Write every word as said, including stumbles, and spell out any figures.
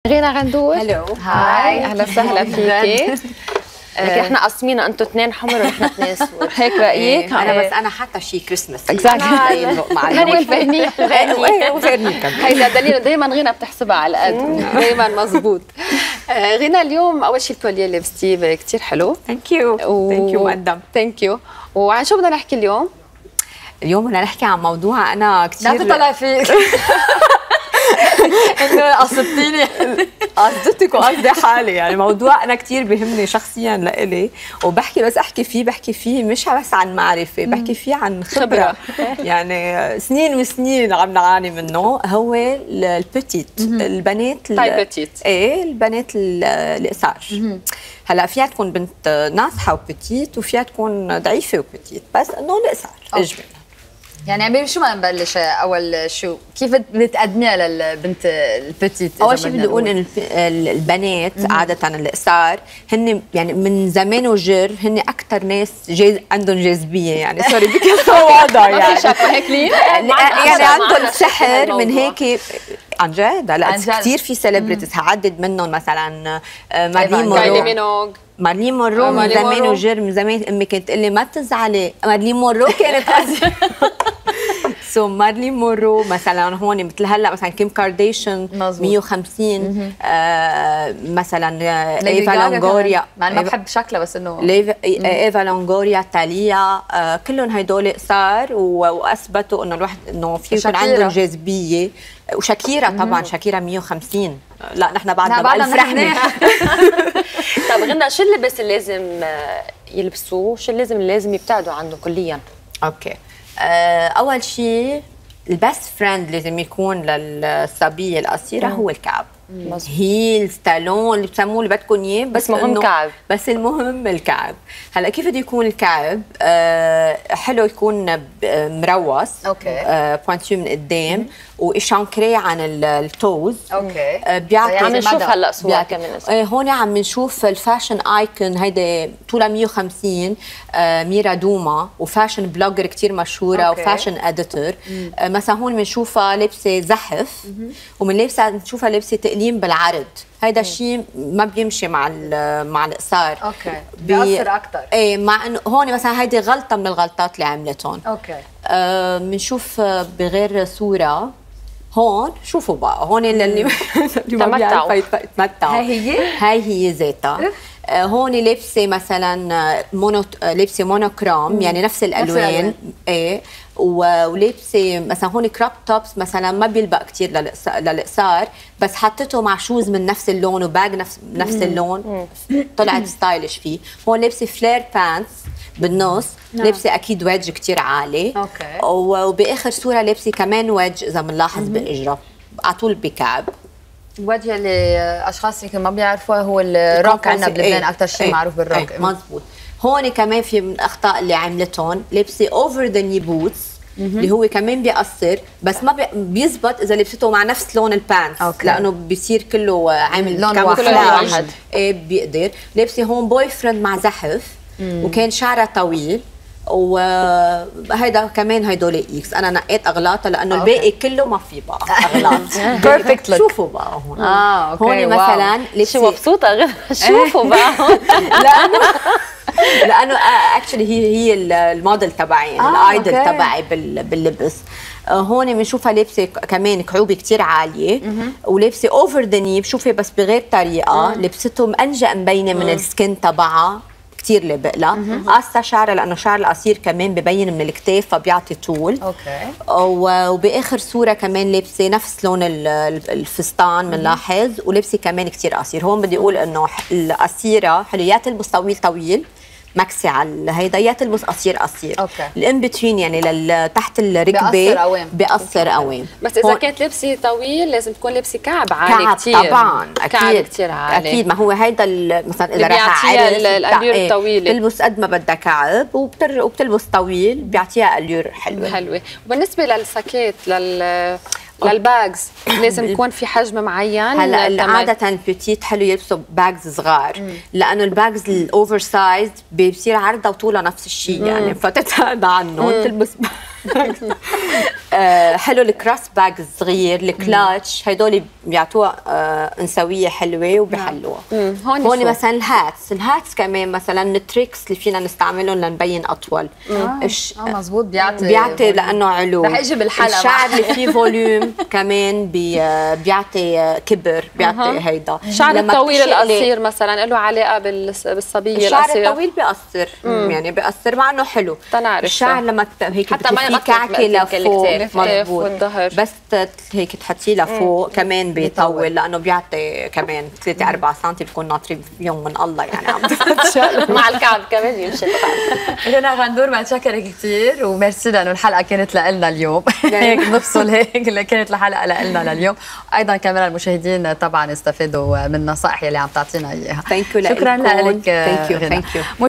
غينا غندور. هلو هاي اهلا وسهلا فيكي. لكن احنا قاسمينها انتم اثنين حمر ونحن اثنين سود. هيك رايك؟ انا بس انا حتى شي كريسمس اكزاكتلي. هني الفهني وفهني كمان. هيدا دليل دائما غينا بتحسبها على القد. دايما مزبوط. غينا اليوم اول شيء الكوليه اللي لبستيه كثير حلو. ثانك يو ثانك يو مقدم. ثانك يو. وعن شو بدنا نحكي اليوم؟ اليوم بدنا نحكي عن موضوع انا كثير لا تطلع فيك انه قصدتيني قصدتك وقصدي حالي، يعني موضوع انا كثير بيهمني شخصيا لإلي، وبحكي بس احكي فيه بحكي فيه مش بس عن معرفه، بحكي فيه عن خبره. يعني سنين وسنين عم نعاني منه. هو البتيت، البنات تاي بتيت. ايه البنات القصار. هلا فيها تكون بنت ناصحه وبتيت، وفيها تكون ضعيفه وبتيت، بس انه القصار اجمل. يعني عمير شو ما نبلش اول شو كيف بتقدميها للبنت البتيت؟ اول شيء بدي اقول ان البنات عاده القصار هن يعني من زمان وجر هن اكثر ناس جاز عندهم جاذبيه، يعني سوري بكل وضع يعني ما في شك هيك ليه؟ يعني عندهم سحر من هيك عن جد. لا كثير في سيلبرتيز هعدد منهم مثلا مارلين مونرو. مارلين مونرو من زمان وجر، من زمان امي كانت تقول لي ما تزعلي مارلين مونرو كانت قصدي سو مارلين مونرو مثلا هون مثل هلا مثلا كيم كارديشيان مية وخمسين آه مثلا ايفا لونغوريا، مع ما بحب شكلها بس انه ايفا لونغوريا تاليا آه كلهم هدول قصار واثبتوا انه الواحد انه في يكون عندهم جاذبيه. وشاكيرا طبعا شاكيرا مية وخمسين. لا نحن بعدنا بألف رحمه. طب غنى شو اللبس اللي لازم يلبسوه؟ شو اللي لازم اللي لازم يبتعدوا عنه كليا؟ اوكي آه اول شيء البست فريند لازم يكون للصبيه القصيره هو الكعب. هيلز تالون اللي بسموه اللي بدكم اياه، بس مهم كعب. بس المهم الكعب. هلا كيف بده يكون الكعب؟ آه حلو يكون مروس. اوكي آه بوانتيو من قدام وإشانكري عن التوز. اوكي آه بيعطي عم نشوف هلا صور كمان. آه هون عم نشوف الفاشن ايكون هيدي طولها مية وخمسين آه ميرا دوما، وفاشن بلوجر كثير مشهوره. أوكي. وفاشن اديتور. آه مثلا هون بنشوفها لابسه زحف، ومن لابسه بنشوفها لابسه تقليم بالعرض. هيدا الشيء ما بيمشي مع مع القصار. اوكي بيأثر اكثر. ايه مع انه هون مثلا هيدي غلطه من الغلطات اللي عملتهم. اوكي بنشوف آه بغير صوره هون. شوفوا بقى هون اللي اللي ما بيعرفوا يتمتعوا. هاي هي هاي هي ذاتها. آه هون لابسه مثلا مونو لابسه مونوكروم، يعني نفس الالوان. ايه ولابسه مثلا هون كراب توبس مثلا ما بيلبق كثير للقصار، بس حطيته مع شوز من نفس اللون وباج نفس نفس اللون طلعت ستايلش فيه. هون لابسه فلير بانتس بالنص. نعم. لابسه اكيد ويدج كثير عالي. اوكي وباخر صوره لابسه كمان ويدج اذا بنلاحظ باجره على طول بكعب. الوجه اللي اشخاص يمكن ما بيعرفوها هو الروك عندنا بلبنان. ايه. اكثر شيء ايه. معروف بالروك. ايه. مزبوط. هون كمان في من الاخطاء اللي عملتهم لابسه اوفر ذا ني بوتس اللي هو كمان بيقصر، بس ما بيزبط اذا لبسته مع نفس لون البانس. أوكي. لانه بيصير كله عامل لون واحد. ايه بيقدر. لابسه هون بوي فريند مع زحف. مم. وكان شعرها طويل، وهيدا كمان هيدول اكس. انا نقيت اغلاطها لانه الباقي كله ما في بقى اغلاط. بيرفكت لوك. شوفوا بقى هون. اه اوكي هون مثلا شو مبسوطه غير شوفوا بقى هون. لانه لانه اكشلي هي هي الموديل تبعي، الايدل تبعي باللبس. هون بنشوفها لابسه كمان كعوبه كثير عاليه، ولابسه اوفر ذا ني. بشوفها بس بغير طريقه. لبسته مأنجأ مبينه من السكن تبعها كثير لابق لها. قصة شعرها لانه شعر القصير كمان ببين من الكتاف فبيعطي طول. اوكي وباخر صوره كمان لابسه نفس لون الفستان بنلاحظ، ولابسه كمان كثير قصير. هون بدي اقول انه القصيره حلو يا تلبس طويل طويل مكسي على هيدا، يا تلبس قصير قصير. اوكي الان بتوين يعني تحت الركبه بيقصر قوام. بيقصر قوام. بس اذا كانت لبسي طويل لازم تكون لبسي كعب عالي كثير. طبعا اكيد كعب كثير عالي اكيد. ما هو هيدا مثلا اذا راح عرس الاليور الطويله تلبس قد ما بدها كعب وبتر وبتلبس طويل بيعطيها اليور حلوه حلوه. وبالنسبه للساكيت لل للباجز لازم يكون في حجم معين. هلا عاده البيتيت حلو يلبسوا باجز صغار. مم. لانه الباجز الاوفر سايز بيصير عرضها وطولها نفس الشيء، يعني فتتهدى عنه تلبس آه حلو الكراس باج الصغير، الكلاتش، هدول بيعطوها آه انثويه حلوه وبحلوها. هون هون مثلا الهاتس، الهاتس كمان مثلا التريكس اللي فينا نستعملهم لنبين اطول. اه إش... اه مزبوط، بيعطي بيعطي لانه علو. رح اجي بالحلقه. الشعر اللي فيه فوليوم كمان بي بيعطي كبر، بيعطي هيدا. الشعر الطويل القصير مثلا له علاقه بالصبيه الشعر القصير. الطويل بيأثر، يعني بيأثر مع انه حلو. تنعرف الشعر لما هيك حتى ما بتلفيه يغطي كعكه لفوق الكتاف مضبوط، والظهر. بس هيك تحطيه لفوق كمان بيطول، لانه بيعطي كمان ثلاثة أربعة سم بيكون ناطرين يوم من الله يعني عم مع الكعب كمان يمشي الحال. رنا غندور بنشكرك كثير وميرسي لانه الحلقه كانت لنا اليوم. هيك بنفصل هيك اللي كانت الحلقه لنا لليوم، ايضا كمان المشاهدين طبعا استفادوا من النصائح اللي عم تعطينا اياها. ثانك يو. شكرا لك ثانك يو ثانك يو.